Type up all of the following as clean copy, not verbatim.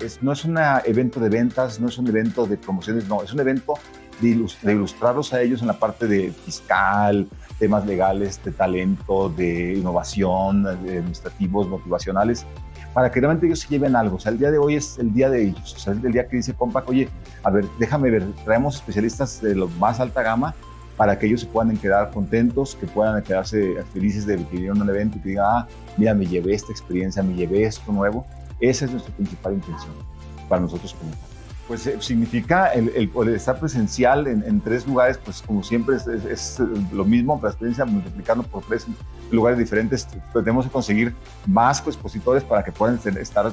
no es un evento de ventas, no es un evento de promociones, no, es un evento de ilustrarlos a ellos en la parte de fiscal, temas legales, de talento, de innovación, de administrativos, motivacionales, para que realmente ellos se lleven algo. O sea, el día de hoy es el día de ellos. O sea, es el día que dice Compaq, oye, a ver, déjame ver, traemos especialistas de la más alta gama para que ellos se puedan quedar contentos, que puedan quedarse felices de que vinieron a un evento y que digan, mira, me llevé esta experiencia, me llevé esto nuevo. Esa es nuestra principal intención para nosotros como Compaq. Pues significa el poder estar presencial en 3 lugares, pues como siempre es lo mismo, la experiencia multiplicando por 3 lugares diferentes. Tenemos que conseguir más expositores para que puedan estar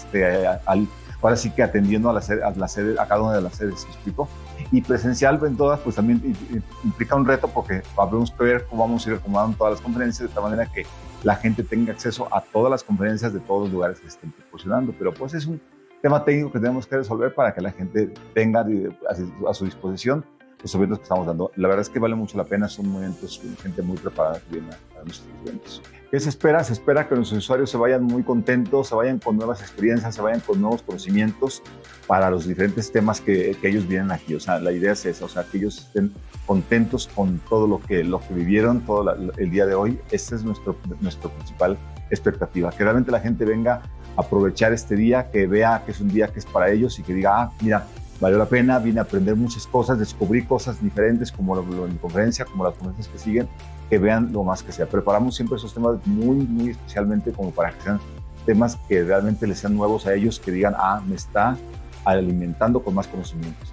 ahora sí que atendiendo a cada una de las sedes, ¿me explico? Y presencial en todas, pues también implica un reto porque habremos que ver cómo vamos a ir acomodando todas las conferencias de tal manera que la gente tenga acceso a todas las conferencias de todos los lugares que estén proporcionando. Pero pues es un tema técnico que tenemos que resolver para que la gente tenga a su disposición los eventos que estamos dando. La verdad es que vale mucho la pena, son eventos, gente muy preparada que viene a nuestros eventos. ¿Qué se espera? Se espera que nuestros usuarios se vayan muy contentos, se vayan con nuevas experiencias, se vayan con nuevos conocimientos para los diferentes temas que ellos vienen aquí. O sea, la idea es esa, o sea, que ellos estén contentos con todo lo que vivieron todo el día de hoy. Esa es nuestra principal expectativa, que realmente la gente venga a aprovechar este día, que vea que es un día que es para ellos y que diga, mira, valió la pena, vine a aprender muchas cosas, descubrí cosas diferentes como lo en mi conferencia, como las conferencias que siguen, que vean lo más que sea. Preparamos siempre esos temas muy especialmente como para que sean temas que realmente les sean nuevos a ellos, que digan, me está alimentando con más conocimientos.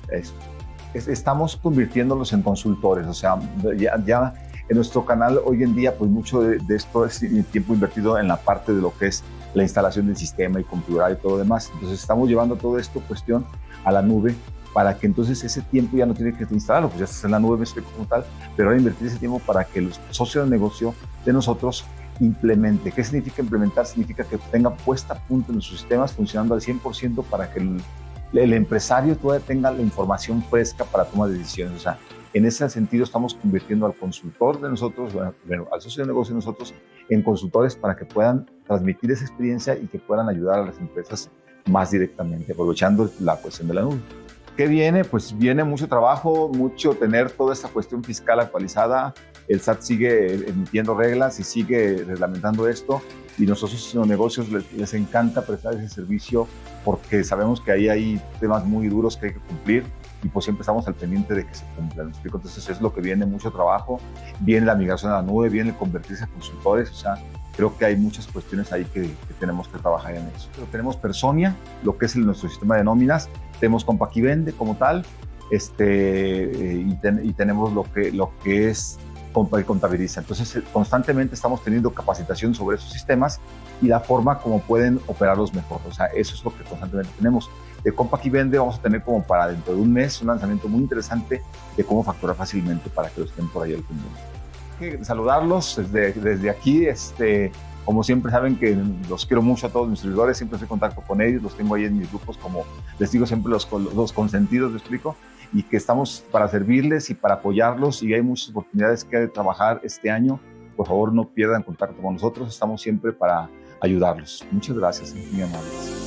Estamos convirtiéndolos en consultores, o sea, ya en nuestro canal hoy en día, pues mucho de esto es tiempo invertido en la parte de lo que es la instalación del sistema y configurar y todo lo demás. Entonces estamos llevando todo esto cuestión a la nube para que entonces ese tiempo ya no tiene que instalarlo, pues ya estás en la nube, me explico como tal, pero ahora invertir ese tiempo para que los socios de negocio de nosotros implemente. ¿Qué significa implementar? Significa que tenga puesta a punto en sus sistemas funcionando al 100% para que el empresario todavía tenga la información fresca para tomar decisiones. O sea, en ese sentido estamos convirtiendo al consultor de nosotros, bueno, al socio de negocio de nosotros, en consultores para que puedan transmitir esa experiencia y que puedan ayudar a las empresas más directamente, aprovechando la cuestión de la nube. ¿Qué viene? Pues viene mucho trabajo, mucho tener toda esta cuestión fiscal actualizada. El SAT sigue emitiendo reglas y sigue reglamentando esto, y nosotros los negocios les encanta prestar ese servicio porque sabemos que ahí hay temas muy duros que hay que cumplir y pues siempre estamos al pendiente de que se cumplan. ¿Me explico? Entonces es lo que viene, mucho trabajo, viene la migración a la nube, viene el convertirse en consultores, o sea, creo que hay muchas cuestiones ahí que tenemos que trabajar en eso. Pero tenemos Personia, lo que es nuestro sistema de nóminas, tenemos Compaq y Vende como tal, y tenemos lo que es Compaq y Contabiliza. Entonces constantemente estamos teniendo capacitación sobre esos sistemas y la forma como pueden operarlos mejor. O sea, eso es lo que constantemente tenemos. De Compaq y Vende vamos a tener como para dentro de un mes un lanzamiento muy interesante de cómo facturar fácilmente para que lo estén por ahí al pendiente. Saludarlos desde aquí, como siempre saben que los quiero mucho a todos mis servidores, siempre estoy en contacto con ellos, los tengo ahí en mis grupos, como les digo siempre, los consentidos, les explico, y que estamos para servirles y para apoyarlos, y hay muchas oportunidades que trabajar este año. Por favor, no pierdan contacto con nosotros, estamos siempre para ayudarlos. Muchas gracias, muy amables.